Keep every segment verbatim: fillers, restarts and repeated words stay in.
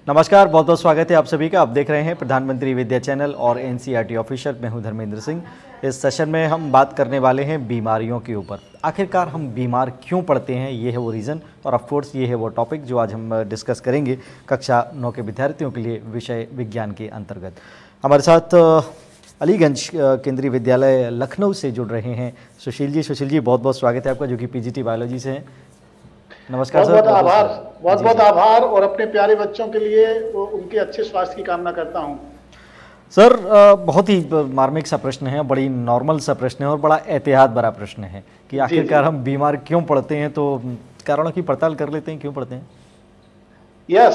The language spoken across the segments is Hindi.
नमस्कार, बहुत बहुत स्वागत है आप सभी का। आप देख रहे हैं प्रधानमंत्री विद्या चैनल और एनसीईआरटी ऑफिशियल। मैं हूं धर्मेंद्र सिंह। इस सेशन में हम बात करने वाले हैं बीमारियों के ऊपर। आखिरकार हम बीमार क्यों पड़ते हैं, ये है वो रीज़न, और ऑफ कोर्स ये है वो टॉपिक जो आज हम डिस्कस करेंगे कक्षा नौ के विद्यार्थियों के लिए विषय विज्ञान के अंतर्गत। हमारे साथ अलीगंज केंद्रीय विद्यालय लखनऊ से जुड़ रहे हैं सुशील जी। सुशील जी, बहुत बहुत स्वागत है आपका, जो कि पीजीटी बायोलॉजी से हैं। नमस्कार सर। बहुत बहुत आभार, बहुत बहुत आभार, और अपने प्यारे बच्चों के लिए उनके अच्छे स्वास्थ्य की कामना करता हूं। सर, बहुत ही मार्मिक सा प्रश्न है, बड़ी नॉर्मल सा प्रश्न है और बड़ा एहतियात भरा प्रश्न है कि आखिरकार हम बीमार क्यों पड़ते हैं। तो कारणों की पड़ताल कर लेते हैं, क्यों पड़ते हैं। यस,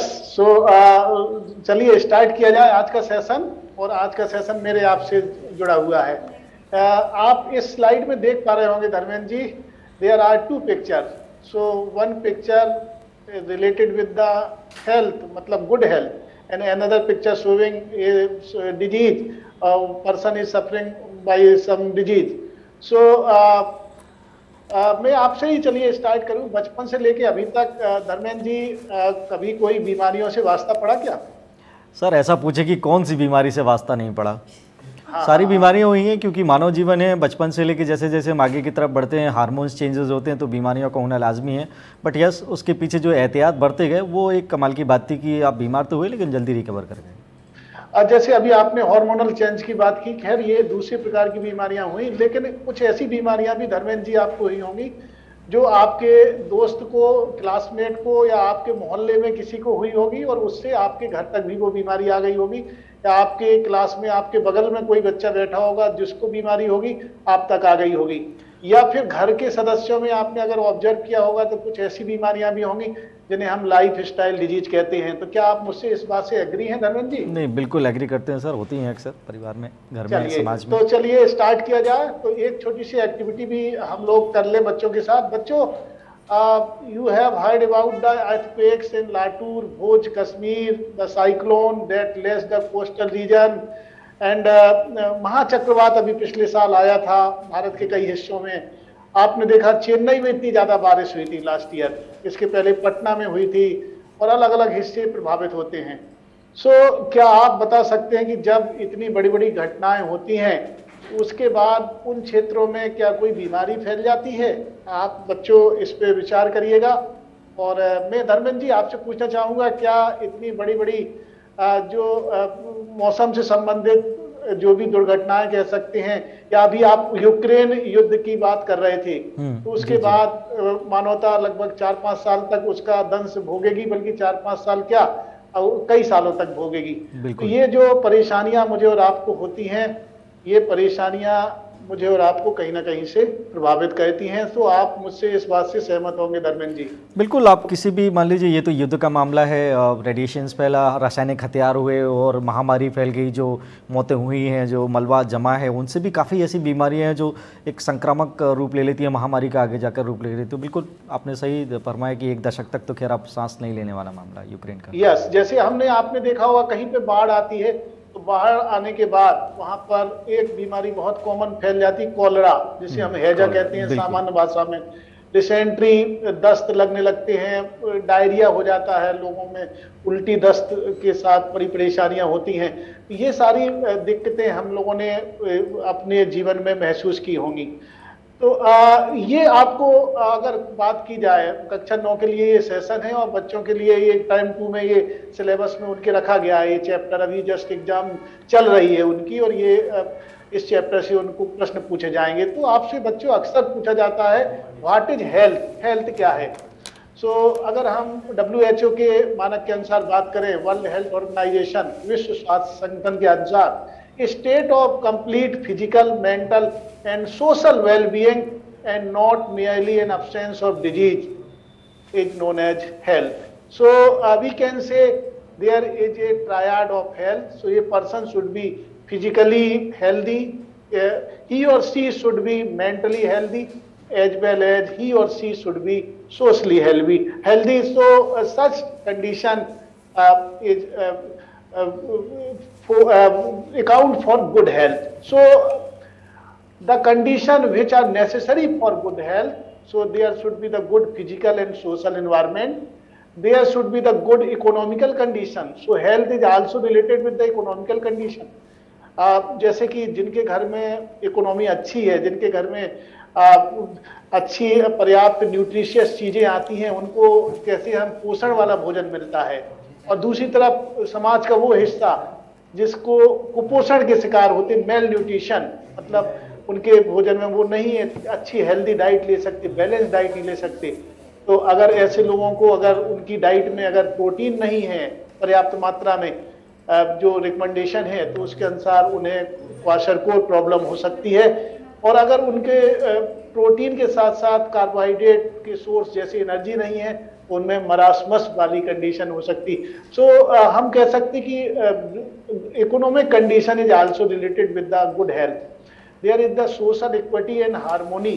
सो चलिए स्टार्ट किया जाए आज का सेशन। और आज का सेशन मेरे आपसे जुड़ा हुआ है। uh, आप इस स्लाइड में देख पा रहे होंगे Dharmendra ji, there are two picture. So one picture related with the health, मतलब good health, and another picture showing a disease. A person is suffering by some disease. So uh, uh, मैं आपसे ही चलिए स्टार्ट करूं। बचपन से लेके अभी तक धर्मेंद्र जी uh, कभी कोई बीमारियों से वास्ता पड़ा क्या? सर, ऐसा पूछे कि कौन सी बीमारी से वास्ता नहीं पड़ा। हाँ, सारी हाँ, बीमारियां हुई हैं, क्योंकि मानव जीवन है। बचपन से लेके जैसे जैसे हम आगे की तरफ बढ़ते हैं, हार्मोन्स चेंजेस होते हैं, तो बीमारियों का होना लाजमी है। बट यस, उसके पीछे जो एहतियात बढ़ते गए वो एक कमाल की बात थी कि आप बीमार तो हुए लेकिन जल्दी रिकवर कर गए। जैसे अभी आपने हार्मोनल चेंज की बात की, खैर ये दूसरी प्रकार की बीमारियां हुई, लेकिन कुछ ऐसी बीमारियां भी धर्मेंद्र जी आपको हुई होंगी जो आपके दोस्त को, क्लासमेट को, या आपके मोहल्ले में किसी को हुई होगी, और उससे आपके घर तक भी वो बीमारी आ गई होगी। या आपके क्लास में आपके बगल में कोई बच्चा बैठा होगा जिसको बीमारी होगी, आप तक आ गई होगी। या फिर घर के सदस्यों में आपने अगर ऑब्जर्व किया होगा तो कुछ ऐसी बीमारियां भी होंगी जिन्हें हम लाइफ स्टाइल डिजीज कहते हैं। तो क्या आप मुझसे इस बात से एग्री हैं धर्मेंद्र जी? नहीं, बिल्कुल एग्री करते हैं सर, होती हैं अक्सर परिवार में, घर में, समाज में। तो चलिए स्टार्ट किया जाए। तो एक छोटी सी एक्टिविटी भी हम लोग कर ले बच्चों के साथ। बच्चों, you have heard about the earthquakes in Latur, Bhuj, Kashmir, the cyclone that lash the coastal region, and महाचक्रवात अभी पिछले साल आया था भारत के कई हिस्सों में। आपने देखा चेन्नई में इतनी ज्यादा बारिश हुई थी लास्ट ईयर, इसके पहले पटना में हुई थी, और अलग अलग हिस्से प्रभावित होते हैं। सो so, क्या आप बता सकते हैं कि जब इतनी बड़ी बड़ी घटनाएं होती हैं उसके बाद उन क्षेत्रों में क्या कोई बीमारी फैल जाती है? आप बच्चों इस पे विचार करिएगा। और uh, मैं धर्मेंद्र जी आपसे पूछना चाहूँगा, क्या इतनी बड़ी बड़ी uh, जो uh, मौसम से संबंधित जो भी दुर्घटनाएं कह सकते हैं, या अभी आप यूक्रेन युद्ध की बात कर रहे थे, तो उसके बाद मानवता लगभग चार पांच साल तक उसका दंश भोगेगी, बल्कि चार पांच साल क्या कई सालों तक भोगेगी। तो ये जो परेशानियां मुझे और आपको होती हैं, ये परेशानियां मुझे और आपको कहीं ना कहीं से प्रभावित करती हैं। तो आप मुझसे इस बात से सहमत होंगे धर्मेंद्र जी? बिल्कुल। आप किसी भी, मान लीजिए ये तो युद्ध का मामला है, रेडिएशंस फैला, रासायनिक हथियार हुए और महामारी फैल गई, जो मौतें हुई हैं, जो मलबा जमा है, उनसे भी काफ़ी ऐसी बीमारियां हैं जो एक संक्रामक रूप ले लेती है, महामारी का आगे जाकर रूप ले लेती है। तो बिल्कुल आपने सही फरमाया कि एक दशक तक तो खैर आप सांस नहीं लेने वाला मामला यूक्रेन का। यस, जैसे हमने आपने देखा होगा कहीं पे बाढ़ आती है तो बाहर आने के बाद वहां पर एक बीमारी बहुत कॉमन फैल जाती, कॉलरा, जिसे हम हैजा कहते हैं सामान्य भाषा में। डिसेंट्री, दस्त लगने लगते हैं, डायरिया हो जाता है लोगों में, उल्टी दस्त के साथ बड़ी परेशानियां होती हैं। ये सारी दिक्कतें हम लोगों ने अपने जीवन में महसूस की होंगी। तो आ, ये आपको अगर बात की जाए, कक्षा नौ के लिए ये सेशन है और बच्चों के लिए ये टाइम टू में ये सिलेबस में उनके रखा गया है। ये चैप्टर अभी जस्ट एग्जाम चल रही है उनकी, और ये इस चैप्टर से उनको प्रश्न पूछे जाएंगे। तो आपसे बच्चों अक्सर पूछा जाता है, व्हाट इज हेल्थ, हेल्थ क्या है? सो so, अगर हम डब्ल्यू एच ओ के मानक के अनुसार बात करें, वर्ल्ड हेल्थ ऑर्गेनाइजेशन, विश्व स्वास्थ्य संगठन के अनुसार, state of complete physical, mental and social well-being and not merely an absence of disease is known as health. So uh, we can say there is a triad of health. So a person should be physically healthy, uh, he or she should be mentally healthy, as well as he or she should be socially healthy. Healthy. So uh, such condition uh, is uh, uh, for, uh, account for good health. So the condition which are necessary for good health, so there should be the good physical and social environment, there should be the good economical condition. So health is also related with the economical condition. uh, जैसे कि जिनके घर में इकोनॉमी अच्छी है, जिनके घर में uh, अच्छी पर्याप्त न्यूट्रिशियस चीजें आती हैं, उनको कैसे हम पोषण वाला भोजन मिलता है, और दूसरी तरफ समाज का वो हिस्सा जिसको कुपोषण के शिकार होते, मेल न्यूट्रिशन, मतलब उनके भोजन में वो नहीं है, अच्छी हेल्दी डाइट ले सकते, बैलेंस डाइट नहीं ले सकते। तो अगर ऐसे लोगों को अगर उनकी डाइट में अगर प्रोटीन नहीं है पर्याप्त मात्रा में जो रिकमेंडेशन है, तो उसके अनुसार उन्हें क्वाशरकोर प्रॉब्लम हो सकती है। और अगर उनके प्रोटीन के साथ साथ कार्बोहाइड्रेट के सोर्स जैसे एनर्जी नहीं है, उनमें मरासमस वाली कंडीशन हो सकती। सो so, uh, हम कह सकते कि economic condition is also related with the good health. There is the social equity and harmony.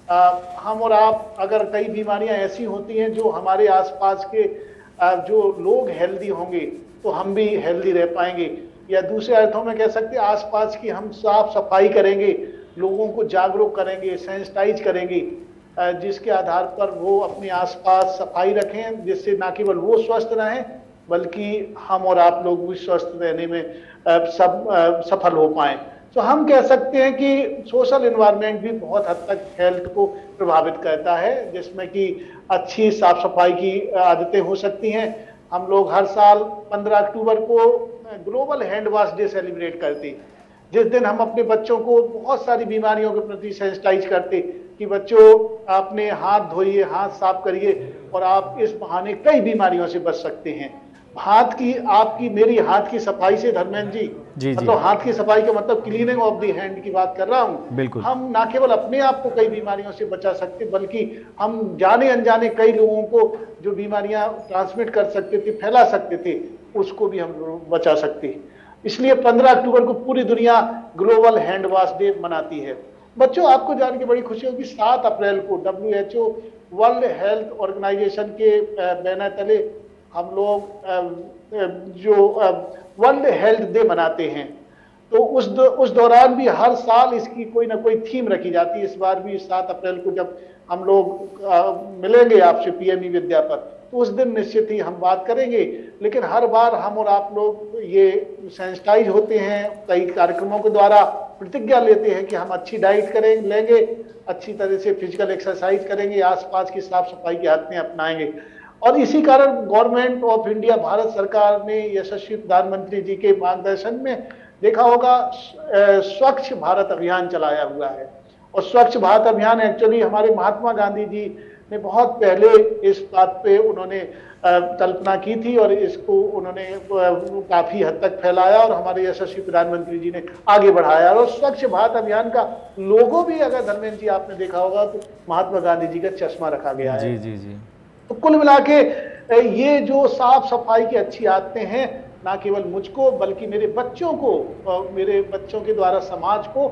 हम और आप, अगर कई बीमारियां ऐसी होती हैं जो हमारे आसपास के uh, जो लोग हेल्दी होंगे तो हम भी हेल्दी रह पाएंगे, या दूसरे अर्थों में कह सकते हैं आसपास की हम साफ सफाई करेंगे, लोगों को जागरूक करेंगे, सेंसिटाइज करेंगे, जिसके आधार पर वो अपने आसपास सफाई रखें, जिससे ना केवल वो स्वस्थ रहें बल्कि हम और आप लोग भी स्वस्थ रहने में सब सफल हो पाएं। तो हम कह सकते हैं कि सोशल एनवायरनमेंट भी बहुत हद तक हेल्थ को प्रभावित करता है, जिसमें कि अच्छी साफ सफाई की आदतें हो सकती हैं। हम लोग हर साल पंद्रह अक्टूबर को global hand wash day celebrate करते, जिस दिन हम अपने बच्चों को बहुत सारी बीमारियों के प्रति सेंसिटाइज करते कि बच्चों आपने हाथ धोइए, हाथ साफ करिए, और आप इस बहाने कई बीमारियों से बच सकते हैं। हाथ की, आपकी मेरी हाथ की सफाई से, धर्मेंद्र जी, जी मतलब तो हाथ की सफाई का मतलब क्लीनिंग ऑफ द हैंड की बात कर रहा हूँ। बिल्कुल। हम ना केवल अपने आप को कई बीमारियों से बचा सकते, बल्कि हम जाने अनजाने कई लोगों को जो बीमारियां ट्रांसमिट कर सकते थे, फैला सकते थे, उसको भी हम बचा सकते। इसलिए पंद्रह अक्टूबर को पूरी दुनिया ग्लोबल हैंड वॉश डे मनाती है। बच्चों, आपको जान के बड़ी खुशी होगी, सात अप्रैल को W H O world health organization के बैनर तले हम लोग जो वर्ल्ड हेल्थ डे मनाते हैं। तो उस दो, उस दौरान भी हर साल इसकी कोई ना कोई थीम रखी जाती है। इस बार भी सात अप्रैल को जब हम लोग मिलेंगे आपसे पीएमई विद्या पर, तो उस दिन निश्चित ही हम बात करेंगे। लेकिन हर बार हम और आप लोग ये सेंसिटाइज होते हैं, कई कार्यक्रमों के द्वारा प्रतिज्ञा लेते हैं कि हम अच्छी डाइट करें लेंगे, अच्छी तरह से फिजिकल एक्सरसाइज करेंगे, आसपास की साफ सफाई की आदतें अपनाएंगे। और इसी कारण गवर्नमेंट ऑफ इंडिया, भारत सरकार ने यशस्वी प्रधानमंत्री जी के मार्गदर्शन में देखा होगा स्वच्छ भारत अभियान चलाया हुआ है। और स्वच्छ भारत अभियान एक्चुअली हमारे महात्मा गांधी जी ने बहुत पहले इस बात पे उन्होंने कल्पना की थी, और इसको उन्होंने काफी हद तक फैलाया, और हमारे यशस्वी प्रधानमंत्री जी ने आगे बढ़ाया। और स्वच्छ भारत अभियान का लोगो भी, अगर धर्मेंद्र जी आपने देखा होगा, तो महात्मा गांधी जी का चश्मा रखा गया है। जी जी जी। तो कुल मिला के ये जो साफ सफाई की अच्छी आदतें हैं, ना केवल मुझको बल्कि मेरे बच्चों को, मेरे बच्चों के द्वारा समाज को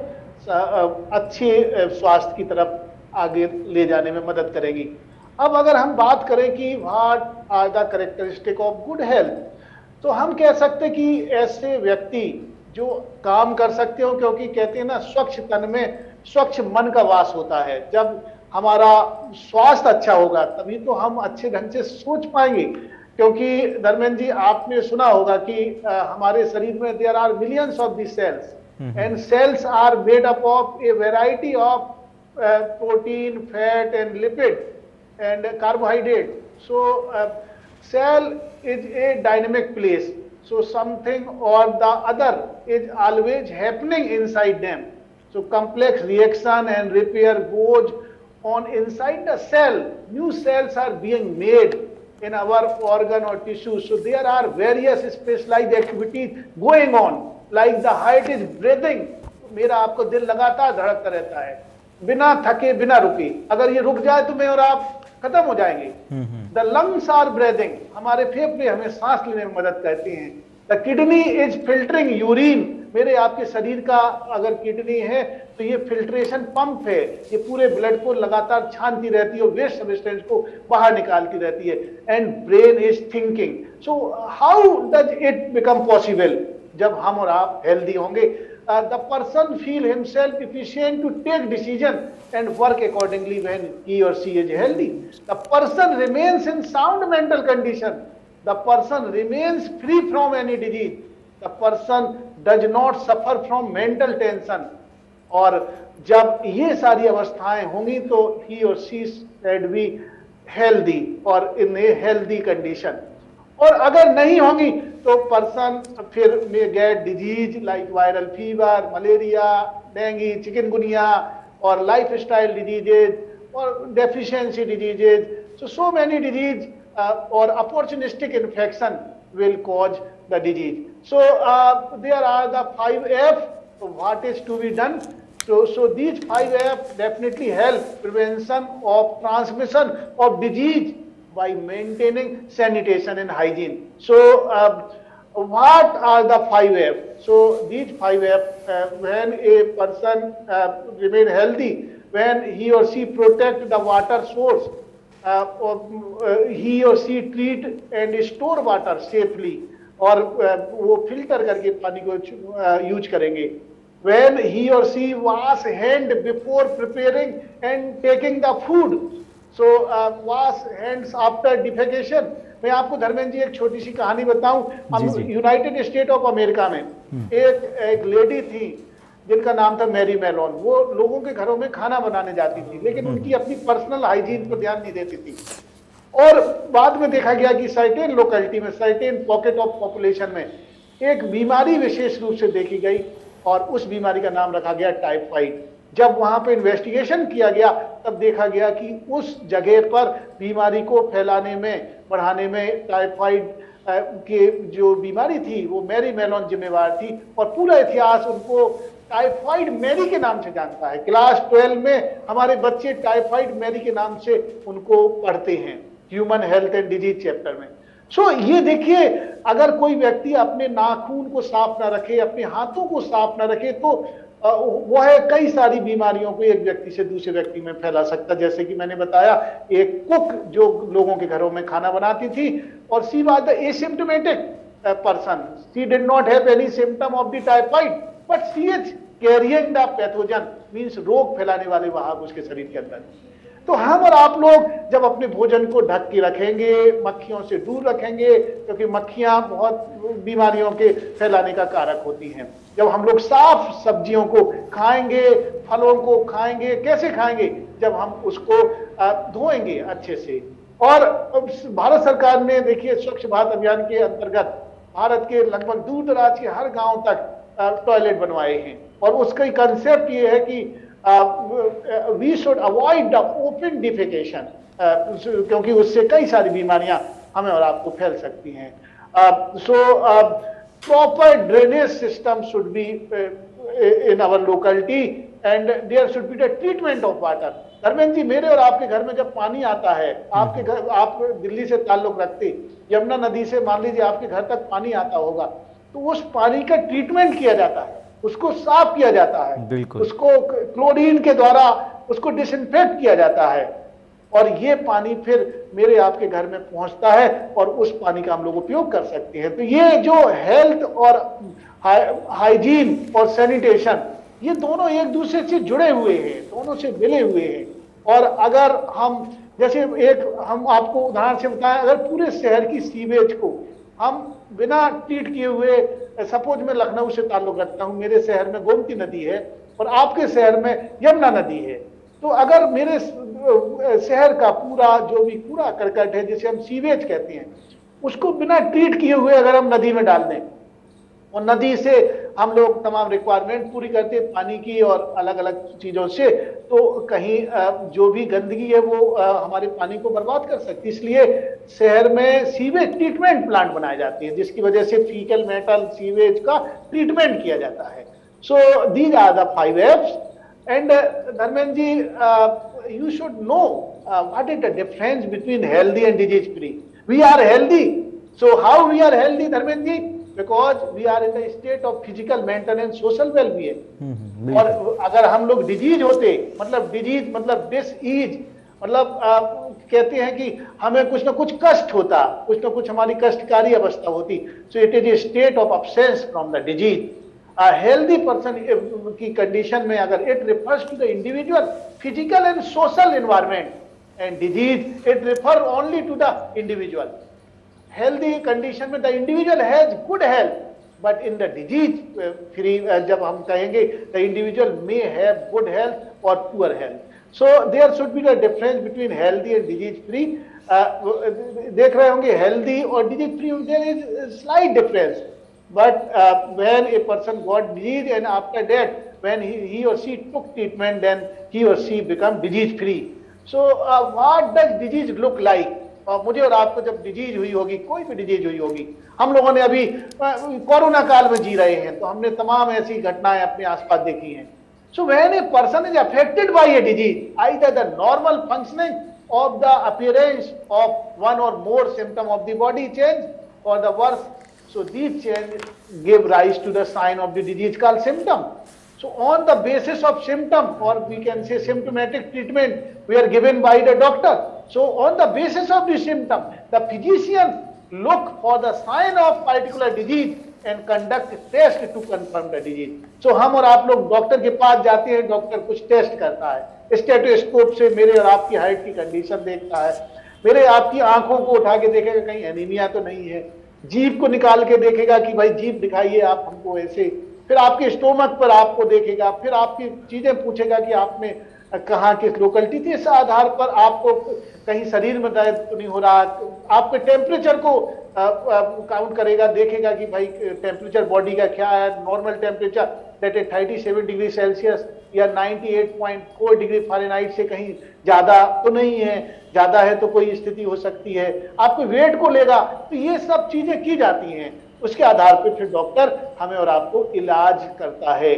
अच्छे स्वास्थ्य की तरफ आगे ले जाने में मदद करेगी। अब अगर हम बात करें कि what are the characteristic of good health, तो हम कह सकते कि ऐसे व्यक्ति जो काम कर सकते हो, क्योंकि कहते हैं ना, स्वच्छ तन में स्वच्छ मन का वास होता है। जब हमारा स्वास्थ्य अच्छा होगा तभी तो हम अच्छे ढंग से सोच पाएंगे। क्योंकि धर्मेंद्र जी, आपने सुना होगा कि आ, हमारे शरीर में there are millions of the cells, and cells are made up of a variety of protein, fat and lipid and carbohydrate. So uh, cell is a dynamic place, so something or the other is always happening inside them. So complex reaction and repair goes on inside the cell. New cells are being made in our organ or tissue, so there are various specialized activities going on, like the heart is breathing. मेरा आपको दिल लगातार धड़कता रहता है बिना थके, बिना रुके। अगर ये रुक जाए तो मैं और आप खत्म हो जाएंगे। द लंग्स आर ब्रीदिंग, हमारे फेफड़े हमें सांस लेने में मदद करते हैं। The kidney is filtering urine, मेरे आपके शरीर का अगर किडनी है तो ये फिल्ट्रेशन पंप है, ये पूरे ब्लड को लगातार छानती रहती है और वेस्ट सब्सटेंस को बाहर निकालती रहती है। And brain is thinking. So how does it become possible? जब हम और आप हेल्दी होंगे। uh, the person feel himself efficient to take decision and work accordingly when he or she is healthy. The person remains in sound mental condition. The person remains free from any disease. The person does not suffer from mental tension. और जब ये सारी अवस्थाएं होंगी तो he or she should be healthy और in a healthy condition. और अगर नहीं होंगी तो पर्सन फिर में get disease like viral fever, malaria, dengue, chikungunya और लाइफ स्टाइल डिजीजेज और deficiency diseases. So so many disease और opportunistic infection will cause the disease. So uh, there are the five F. So what is to be done? So, so these five F definitely help prevention of transmission of disease by maintaining sanitation and hygiene. So uh, what are the five F? So these five F, uh, when a person uh, remain healthy, when he or she protect the water source, uh, or, uh, he or she treat and store water safely, और uh, वो फिल्टर करके पानी को यूज uh, करेंगे. When he or she wash hand before preparing and taking the food. So uh, wash hands after defecation. मैं आपको धर्मेंद्र जी एक छोटी सी कहानी बताऊं. यूनाइटेड स्टेट ऑफ अमेरिका में एक एक लेडी थी जिनका नाम था मैरी मेलोन. वो लोगों के घरों में खाना बनाने जाती थी, लेकिन उनकी अपनी पर्सनल हाइजीन पर ध्यान नहीं देती थी. और बाद में देखा गया कि सर्टेन लोकेलिटी में, सर्टेन पॉकेट ऑफ पॉपुलेशन में एक बीमारी विशेष रूप से देखी गई और उस बीमारी का नाम रखा गया टाइफाइड. जब वहां पे इन्वेस्टिगेशन किया गया तब देखा गया कि उस जगह पर बीमारी को फैलाने में, बढ़ाने में टाइफाइड के जो बीमारी थी वो मैरी मेलोन जिम्मेवार थी. और पूरा इतिहास उनको टाइफाइड मैरी के नाम से जानता है. क्लास ट्वेल्व में हमारे बच्चे टाइफाइड मैरी के नाम से उनको पढ़ते हैं human health and disease chapter में. सो so, ये देखिए, अगर कोई व्यक्ति अपने नाखून को साफ ना रखे, अपने हाथों को साफ ना रखे, तो वह है कई सारी बीमारियों को एक व्यक्ति से दूसरे व्यक्ति में फैला सकता. जैसे कि मैंने बताया, एक कुक जो लोगों के घरों में खाना बनाती थी और she was the asymptomatic person, she did not have any symptom of the typhoid, but she is carrying the pathogen, means रोग फैलाने वाले वाहक उसके शरीर के अंदर. तो हम और आप लोग जब अपने भोजन को ढक के रखेंगे, मक्खियों से दूर रखेंगे, क्योंकि मक्खियां बहुत बीमारियों के फैलाने का कारक होती हैं. जब हम लोग साफ सब्जियों को खाएंगे, फलों को खाएंगे, कैसे खाएंगे? जब हम उसको धोएंगे अच्छे से. और भारत सरकार ने देखिए स्वच्छ भारत अभियान के अंतर्गत भारत के लगभग दूर दराज के हर गांव तक टॉयलेट बनवाए हैं. और उसका कंसेप्ट ये है कि we should avoid the open defecation, क्योंकि उससे कई सारी बीमारियां हमें और आपको फैल सकती हैं. So proper drainage system should be in our locality and there should be the treatment of water. Dharmendra ji, मेरे और आपके घर में जब पानी आता है, आपके घर, आप दिल्ली से ताल्लुक रखते, यमुना नदी से मान लीजिए आपके घर तक पानी आता होगा, तो उस पानी का ट्रीटमेंट किया जाता है, उसको साफ किया जाता है, उसको क्लोरीन के द्वारा उसको डिसइंफेक्ट किया जाता है, और ये पानी फिर मेरे आपके घर में पहुंचता है और उस पानी का हम लोग उपयोग कर सकते हैं. तो ये जो हेल्थ और हाइजीन और सैनिटेशन, ये दोनों एक दूसरे से जुड़े हुए हैं, दोनों से मिले हुए हैं. और अगर हम जैसे एक हम आपको उदाहरण से बताएं, अगर पूरे शहर की सीवेज को हम बिना ट्रीट किए हुए, सपोज मैं लखनऊ से ताल्लुक रखता हूं, मेरे शहर में गोमती नदी है और आपके शहर में यमुना नदी है, तो अगर मेरे शहर का पूरा जो भी कूड़ा करकट है, जिसे हम सीवेज कहते हैं, उसको बिना ट्रीट किए हुए अगर हम नदी में डाल दें और नदी से हम लोग तमाम रिक्वायरमेंट पूरी करते हैं पानी की और अलग अलग चीजों से, तो कहीं जो भी गंदगी है वो हमारे पानी को बर्बाद कर सकती है. इसलिए शहर में सीवेज ट्रीटमेंट प्लांट बनाए जाते हैं, जिसकी वजह से फीकल मेटल सीवेज का ट्रीटमेंट किया जाता है. So these are the five Fs. And Dharmendra ji, you should know what is the difference between healthy and disease free. We are healthy. So how we are healthy Dharmendra ji? Because we are in the state of physical, mental and social well-being. mm-hmm, और अगर हम लोग डिजीज होते, मतलब डिजीज मतलब डिसईज, मतलब आ, कहते हैं कि हमें कुछ ना कुछ कष्ट होता, कुछ ना कुछ हमारी कष्टकारी अवस्था होती. So it is a state of absence from the disease. Healthy person की कंडीशन में अगर it refers to the individual physical and social environment, and disease it refer only to the individual. Healthy condition में the individual has good health, but in the disease free जब हम कहेंगे the individual may have good health और poor health. So there should be the difference between healthy and disease free. देख रहे होंगे हेल्दी और disease free, there is slight difference, but uh, when a person got disease and after that when he, he or she took treatment, then he or she become disease free. So uh, what does disease look like? uh, मुझे और आपको जब डिजीज हुई होगी, कोई भी डिजीज हुई होगी, हम लोगों ने अभी कोरोना काल में जी रहे हैं तो हमने तमाम ऐसी घटनाएं अपने आसपास देखी हैं। So when a person is affected by a disease, either the normal functioning of the appearance of one or more symptom of the body change or the worse, so these changes give rise to the sign of the disease called symptom. So on the basis of symptom, or we can say symptomatic treatment, we are given by the doctor. So on the basis of the symptom, the physician look for the sign of particular disease and conduct test to confirm the disease. So हम और आप लोग डॉक्टर के पास जाते हैं, डॉक्टर कुछ टेस्ट करता है, स्टेथोस्कोप से मेरे और आपकी हाइट की कंडीशन देखता है, मेरे आपकी आंखों को उठा के देखेगा कहीं एनीमिया तो नहीं है, जीभ को निकाल के देखेगा कि भाई जीभ दिखाइए आप हमको ऐसे, फिर आपके स्टोमक पर आपको देखेगा, फिर आपकी चीजें पूछेगा कि आपने कहाँ किस लोकेलिटी थी, इस आधार पर आपको कहीं शरीर में दर्द तो नहीं हो रहा, आपके टेम्परेचर को काउंट करेगा, देखेगा कि भाई टेम्परेचर बॉडी का क्या है, normal temperature that is thirty seven degree Celsius या ninety eight point four degree Fahrenheit से कहीं ज्यादा तो नहीं है, ज्यादा है तो कोई स्थिति हो सकती है, आपके वेट को लेगा। तो ये सब चीजें की जाती हैं, उसके आधार पर फिर डॉक्टर हमें और आपको इलाज करता है।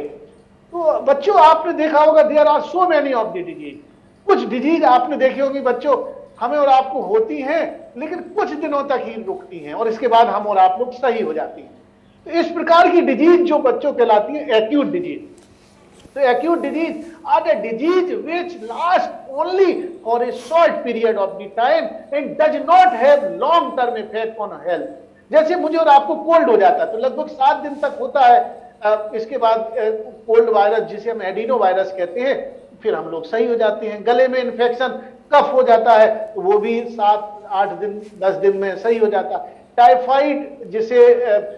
तो बच्चों आपने देखा होगा there are so many of the disease, कुछ डिजीज आपने देखी होगी बच्चों हमें और आपको होती हैं लेकिन कुछ दिनों तक ही रुकती हैं और इसके बाद हम और आप लोग सही हो जाती हैं। तो इस प्रकार की डिजीज जो बच्चों कहलाती है एक्यूट डिजीज। तो acute disease are the disease which last only for a short period of the time and does not have long term effect on health. जैसे मुझे और आपको कोल्ड हो जाता है तो लगभग सात दिन तक होता है, इसके बाद कोल्ड वायरस जिसे हम एडिनो वायरस कहते हैं, फिर हम लोग सही हो जाते हैं। गले में इन्फेक्शन कफ हो जाता है तो वो भी सात आठ दिन दस दिन में सही हो जाता है। टाइफाइड जिसे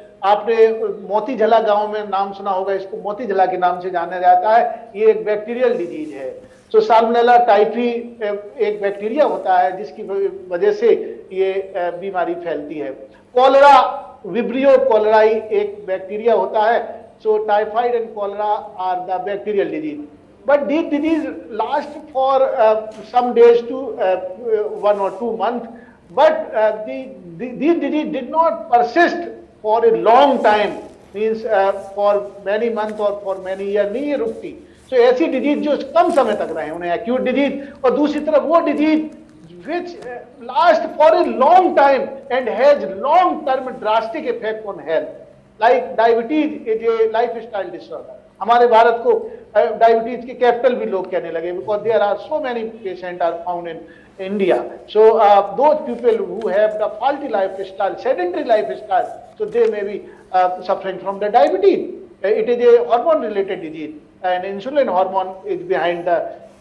आपने मोती झला गांव में नाम सुना होगा, इसको मोती झला के नाम से जाना जाता है, ये एक बैक्टीरियल डिजीज है। तो साल्मोनेला टाइफी एक बैक्टीरिया होता है जिसकी वजह से ये बीमारी फैलती है। कॉलरा विब्रियो कॉलराई एक बैक्टीरिया होता है। So typhoid and cholera are the bacterial disease, but these disease last for uh, some days to uh, one or two months, but uh, the, the these disease did not persist for a long time, means uh, for many months or for many years नहीं ये रुकती। so ऐसी डिजीज जो कम समय तक रहे उन्हें एक्यूट डिजीज, और दूसरी तरफ वो disease which uh, last for a long time and has long term drastic effect on health, like diabetes is a lifestyle disorder। हमारे भारत को डायबिटीज के कैपिटल भी लोग कहने लगे, because there are so many patient are found in India. So those people who have the faulty lifestyle, sedentary lifestyle, so they may be suffering from the diabetes. It is a hormone related disease and insulin hormone is behind the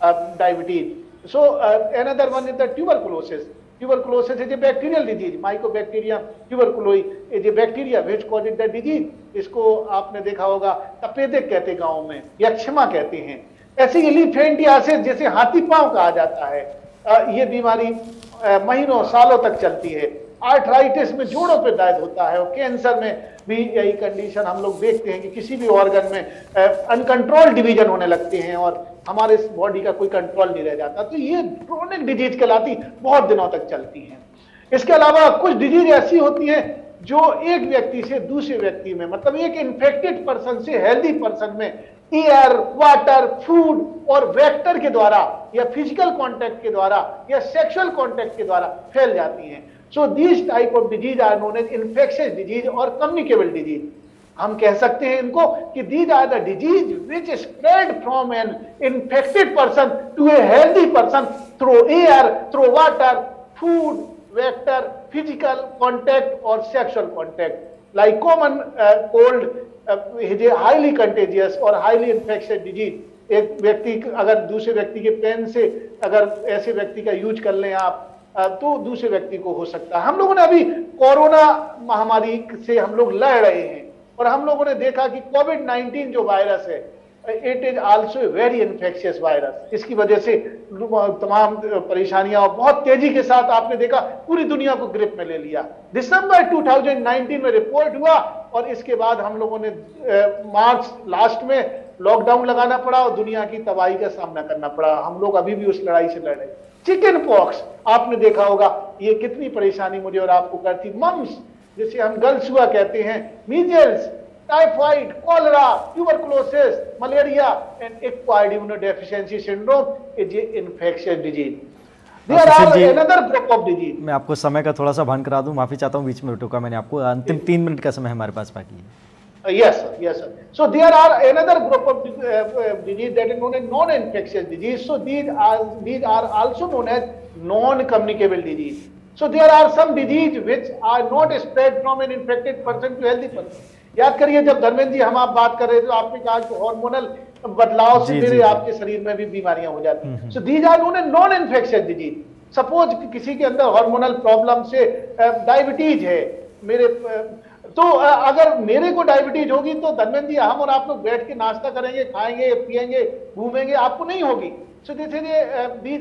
diabetes. So another one is the tuberculosis. Tuberculosis is a bacterial disease. Mycobacterium tuberculoi is a bacteria which causes the disease. इसको आपने देखा होगा तपेदिक कहते हैं गाँव में, यक्षमा कहते हैं। ऐसे एलिफेंटियासिस जैसे हाथी पांव कहा जाता है, ये बीमारी महीनों सालों तक चलती है। आर्थराइटिस में जोड़ों पे दर्द होता है, और कैंसर में भी यही कंडीशन हम लोग देखते हैं कि किसी भी ऑर्गन में अनकंट्रोल डिवीजन होने लगते हैं और हमारे बॉडी का कोई कंट्रोल नहीं रह जाता। तो ये क्रोनिक डिजीज कहलाती, बहुत दिनों तक चलती हैं। इसके अलावा कुछ डिजीज ऐसी होती है जो एक व्यक्ति से दूसरे व्यक्ति में, मतलब एक इन्फेक्टेड पर्सन से हेल्दी पर्सन में एयर, वाटर, फूड और वेक्टर के द्वारा या फिजिकल कांटेक्ट के द्वारा या सेक्सुअल कांटेक्ट के द्वारा फैल जाती हैं। So these type of disease are known as infectious disease और कम्युनिकेबल डिजीज। हम कह सकते हैं इनको कि these are the disease which spread from an infected person to a healthy person through air, through water, food, vector, physical contact और sexual contact. Like common cold highly contagious और हाईली इन्फेक्शियस डिजीज। एक व्यक्ति अगर दूसरे व्यक्ति के पेन से अगर ऐसे व्यक्ति का यूज कर लें आप तो दूसरे व्यक्ति को हो सकता है। हम लोगों ने अभी कोरोना महामारी से हम लोग लड़ रहे हैं और हम लोगों ने देखा कि कोविड नाइनटीन जो वायरस है it is also a very infectious virus. इसकी वजह से तमाम परेशानियां बहुत तेजी के साथ आपने देखा पूरी दुनिया को ग्रिप में ले लिया। दिसंबर दो हज़ार उन्नीस में रिपोर्ट हुआ और इसके बाद हम लोगों ने मार्च लास्ट में लॉकडाउन लगाना पड़ा और दुनिया की तबाही का सामना करना पड़ा। हम लोग अभी भी उस लड़ाई से लड़ रहे हैं। चिकन पॉक्स आपने देखा होगा, ये कितनी परेशानी मुझे और आपको करती। मम्स जिसे हम गलसुआ कहते हैं, measles, typhoid, cholera, tuberculosis, malaria and acquired immunodeficiency syndrome is a infectious disease. There are another group of disease. मैं आपको समय का थोड़ा सा भान करा दूं, माफी चाहता हूं बीच में टोका मैंने आपको। अंतिम तीन मिनट का समय हमारे पास बाकी है। Yes, sir. Yes, sir. So there are another group of uh, uh, disease that is known as non-infectious disease. So these are these are also known as non-communicable disease. So there are some disease which are not spread from an infected person to healthy person. याद करिए जब धर्मेंद्र जी हम आप बात कर रहे थे तो आपने कहा कि हार्मोनल बदलाव से मेरे आपके शरीर में भी बीमारियां हो जाती हैं। So these are known as non-infectious disease. Suppose किसी के अंदर हार्मोनल प्रॉब्लम से डायबिटीज है, मेरे तो अगर मेरे को डायबिटीज होगी तो धर्मेंद्र जी हम और आप लोग बैठ के नाश्ता करेंगे, खाएंगे, पिएंगे, घूमेंगे, आपको नहीं होगी। सो दीज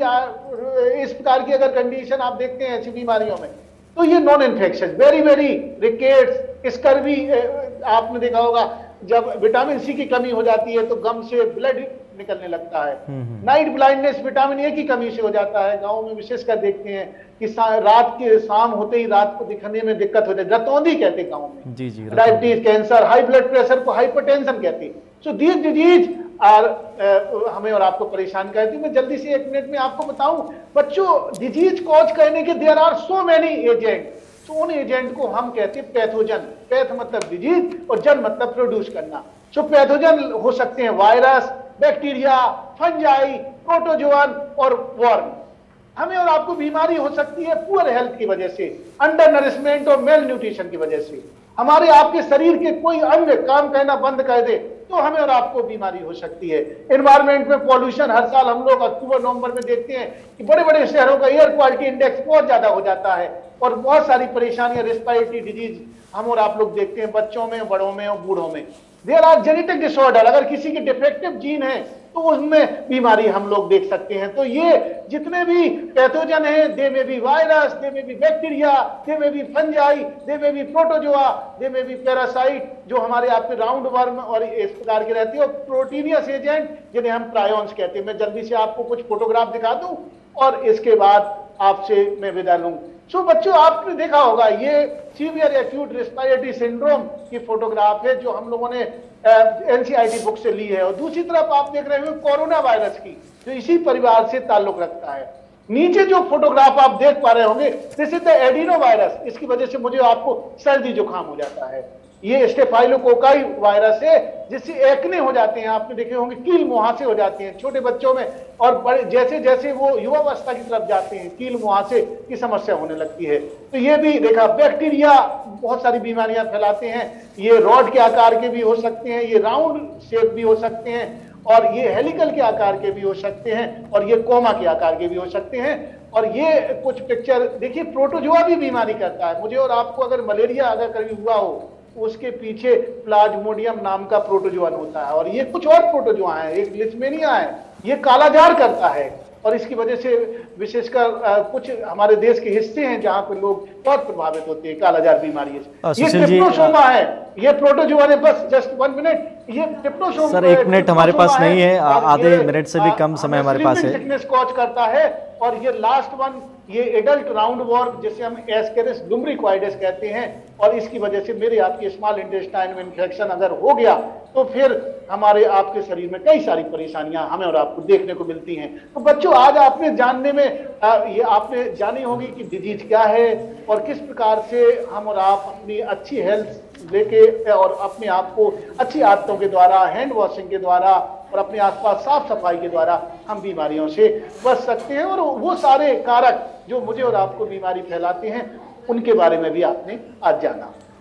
आर इस प्रकार की अगर कंडीशन आप देखते हैं ऐसी बीमारियों में तो ये non infectious. Very very rickets, scurvy आपने देखा होगा जब विटामिन सी की कमी हो जाती है तो गम से ब्लड निकलने लगता है। नाइट ब्लाइंडनेस विटामिन ए की कमी से हो जाता है। गांव में विशेषकर देखते हैं कि रात के शाम होते ही रात को दिखने में दिक्कत हो जाती है, रतौंधी कहते हैं गांव में। जी जी, diabetes, cancer, high blood pressure को हाइपरटेंशन कहते हैं। सो दीज डिजीज आर हमें और आपको परेशान करती है। मैं जल्दी से एक मिनट में आपको बताऊं बच्चों, डिजीज कॉज करने के there are so many agent. तो उन एजेंट को हम कहते हैं पैथोजन। पैथ मतलब डिजीज और जन मतलब प्रोड्यूस करना। सो पैथोजन हो सकते हैं वायरस, बैक्टीरिया, फंजाई, प्रोटोजोअन और वर्म। हमें और आपको बीमारी हो सकती है पुअर हेल्थ की वजह से, अंडर नरिशमेंट और मेल न्यूट्रिशन की वजह से। हमारे आपके शरीर के कोई अंग काम करना बंद कर दे तो हमें और आपको बीमारी हो सकती है। एनवायरमेंट में पॉल्यूशन, हर साल हम लोग अक्टूबर नवंबर में देखते हैं कि बड़े बड़े शहरों का एयर क्वालिटी इंडेक्स बहुत ज्यादा हो जाता है और बहुत सारी परेशानियां, रेस्पिरेटरी डिजीज हम और आप लोग देखते हैं बच्चों में, बड़ों में और बूढ़ों में। देयर आर जेनेटिक डिसऑर्डर, अगर किसी के डिफेक्टिव जीन है तो उसमें बीमारी हम लोग देख सकते हैं। तो ये जितने भी पैथोजन हैं, दे में भी वायरस, दे में भी बैक्टीरिया, दे में भी फंजाई, दे में भी प्रोटोजोआ, दे में भी पैरासाइट जो हमारे आपके राउंड वर्म और इस प्रकार के रहती है, और प्रोटीनियस एजेंट जिन्हें हम प्रायोन्स कहते हैं। मैं जल्दी से आपको कुछ फोटोग्राफ दिखा दूं और इसके बाद आपसे मैं विदा लूं। सो so, बच्चों आपने देखा होगा ये सीवियर एक्यूट रेस्पिरेटरी सिंड्रोम की फोटोग्राफ है जो हम लोगों ने एनसीईआरटी बुक से ली है। और दूसरी तरफ आप देख रहे हो कोरोना वायरस की जो इसी परिवार से ताल्लुक रखता है। नीचे जो फोटोग्राफ आप देख पा रहे होंगे this is the adenovirus. इसकी वजह से मुझे आपको सर्दी जुकाम हो जाता है। ये स्टेफाइलोकोकाई वायरस है जिससे एक्ने हो जाते हैं, आपने देखे होंगे कील मुहासे हो जाते हैं छोटे बच्चों में, और बड़े जैसे जैसे वो युवावस्था की तरफ जाते हैं कील मुहासे की समस्या होने लगती है। तो ये भी देखा, बैक्टीरिया बहुत सारी बीमारियां फैलाते हैं। ये रॉड के आकार के भी हो सकते हैं, ये राउंड शेप भी हो सकते हैं, और ये हेलिकल के आकार के भी हो सकते हैं, और ये कोमा के आकार के भी हो सकते हैं। और ये कुछ पिक्चर देखिए, प्रोटोजोआ भी बीमारी करता है। मुझे और आपको अगर मलेरिया अगर कभी हुआ हो उसके पीछे प्लाज्मोडियम नाम का प्रोटोजोअन होता है, और ये कुछ और प्रोटोजोआ है, एक लिचमेनिया है, ये कालाजार करता है। और इसकी वजह से विशेषकर कुछ हमारे देश के हिस्से हैं जहां पे लोग बहुत प्रभावित होते हैं कालाजार बीमारी से। ये ट्रिप्नोसोमा है, ये प्रोटोजोआ है। बस जस्ट वन मिनट, ये ट्रिप्नोसोमा सर एक मिनट हमारे पास नहीं है, आधे मिनट से भी कम समय हमारे पास है। सिकनेस कॉज करता है। और ये लास्ट वन, ये एडल्ट राउंड वॉर्म जिसे हम एस्केरिस लुम्ब्रिक्वाइडस कहते हैं, और इसकी वजह से मेरे आपके स्मॉल इंटेस्टाइन में इन्फेक्शन अगर हो गया तो फिर हमारे आपके शरीर में कई सारी परेशानियां हमें और आपको देखने को मिलती हैं। तो बच्चों आज आपने जानने में आ, ये आपने जानी होगी कि डिजीज क्या है और किस प्रकार से हम और आप अपनी अच्छी हेल्थ लेके और अपने आप को अच्छी आदतों के द्वारा, हैंड वॉशिंग के द्वारा और अपने आसपास साफ सफाई के द्वारा हम बीमारियों से बच सकते हैं। और वो सारे कारक जो मुझे और आपको बीमारी फैलाते हैं उनके बारे में भी आपने आज जाना।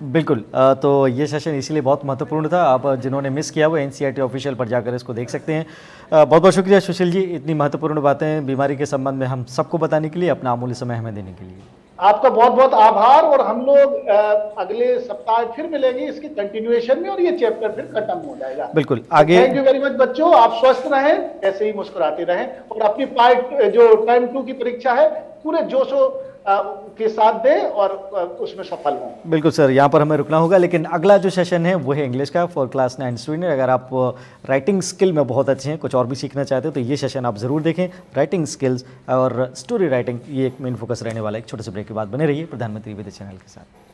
बिल्कुल, तो ये सेशन इसीलिए बहुत महत्वपूर्ण था। आप जिन्होंने मिस किया वो एनसीईआरटी ऑफिशियल पर जाकर इसको देख सकते हैं। बहुत बहुत शुक्रिया सुशील जी, इतनी महत्वपूर्ण बातें बीमारी के संबंध में हम सबको बताने के लिए, अपना अमूल्य समय हमें देने के लिए। आपका बहुत बहुत आभार। और हम लोग अगले सप्ताह फिर मिलेंगे इसकी कंटिन्यूएशन में और ये चैप्टर फिर खत्म हो जाएगा। बिल्कुल, आगे थैंक यू वेरी मच बच्चों, आप स्वस्थ रहें, ऐसे ही मुस्कुराते रहें और अपनी पार्ट जो टाइम टू की परीक्षा है पूरे जोशो के साथ दें और उसमें सफल हों। बिल्कुल सर, यहाँ पर हमें रुकना होगा, लेकिन अगला जो सेशन है वो है इंग्लिश का फॉर क्लास नाइन स्टूडेंट। अगर आप राइटिंग स्किल में बहुत अच्छे हैं, कुछ और भी सीखना चाहते हो तो ये सेशन आप ज़रूर देखें। राइटिंग स्किल्स और स्टोरी राइटिंग, ये एक मेन फोकस रहने वाला है। एक छोटे से ब्रेक के बाद बने रहिए प्रधानमंत्री विद्या चैनल के साथ।